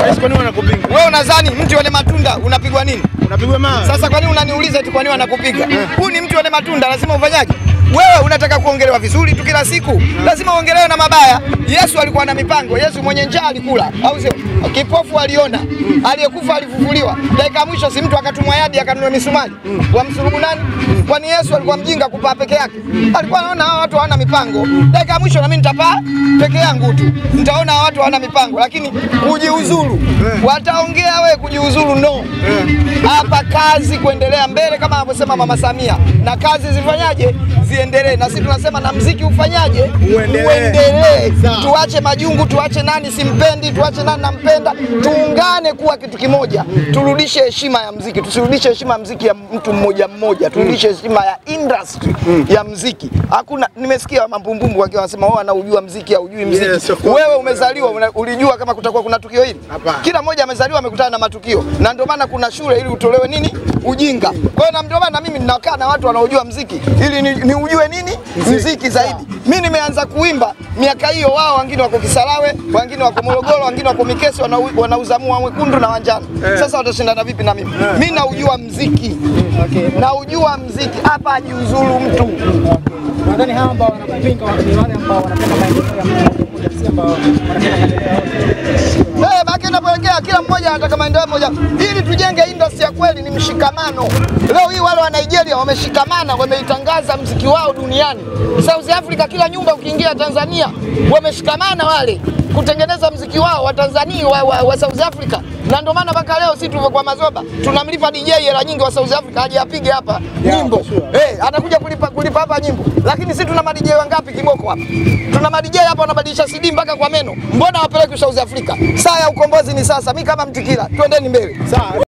Kwa nini wanakupinga? Wewe unadhani mti wenye matunda unapigwa nini? Unapigwa mawe. Sasa kwa nini unaniuliza eti kwa nini wanakupiga? Huu ni mti wenye matunda, lazima ufanyaje? Wewe unataka kuongelewa vizuri tu kila siku, lazima uongelewe na mabaya. Yesu alikuwa na mipango. Yesu mwenye njaa alikula, au sio? Kipofu aliona, aliyekufa alifufuliwa. Dakika mwisho si mtu akatumwa yadi akanunua misumari. Wamsulubu nani? Kwani Yesu alikuwa mjinga kupaa peke yake? Alikuwa anaona hao watu hawana mipango. Dakika mwisho na mimi nitapaa peke yangu tu. Nitaona hao watu hawana mipango, lakini kujiuzuru. Wataongea wewe kujiuzuru no. Hapa kazi kuendelea mbele kama anavyosema Mama Samia. Na kazi zifanyaje? Ziendelee. Na sisi tunasema na muziki ufanyaje? Uendelee. Tuache majungu, tuache nani simpendi, tuache nani nampenda. Tuungane kuwa kitu kimoja. Turudishe heshima ya muziki. Tusirudishe heshima ya muziki ya mtu mmoja mmoja. Turudishe heshima ya industry ya muziki. Hakuna, nimesikia mambumbumbu wakiwa wanasema wao anaujua muziki au hujui muziki. Yes, wewe umezaliwa ulijua kama kutakuwa kuna tukio hili? Kila mmoja amezaliwa amekutana na matukio. Na ndio maana kuna shule ili utolewe nini? Ujinga. Kwa hiyo na ndio maana mimi ninakaa na watu wanaojua muziki ili ni ujue nini? Muziki zaidi. Mimi nimeanza kuimba miaka hiyo, wao wengine wako Kisarawe, wengine wako Morogoro, wengine wako Mikesi, wanauza mua mwekundu na wanjano. Sasa watashindana vipi na mimi? Mimi naujua muziki. Naujua muziki. Hapa ajiuzuru mtu. Nadhani hao ambao wanapinga ni wale ambao wanapenda maendeleo ya mmoja, si ambao wanapenda baki inapoelekea kila mmoja anataka maendeleo moja. Ili tujenge industry ya kweli ni mshikamano. Leo hii wale wa Nigeria wameshikamana, wameitangaza muziki wao duniani. South Africa kila nyumba ukiingia Tanzania wameshikamana wale kutengeneza muziki wao wa Tanzania wa South Africa. Na ndio maana mpaka leo sisi tulivyokuwa Mazoba tunamlipa DJ hela nyingi wa South Africa aje apige hapa nyimbo. Atakuja kulipa hapa nyimbo. Lakini sisi tuna madj wangapi kiboko hapa? Tuna madj hapa wanabadilisha CD mpaka kwa meno. Mbona wapeleke South Africa? Saa ya ukombozi ni sasa. Mimi kama Mtikila, twendeni mbele. Sawa.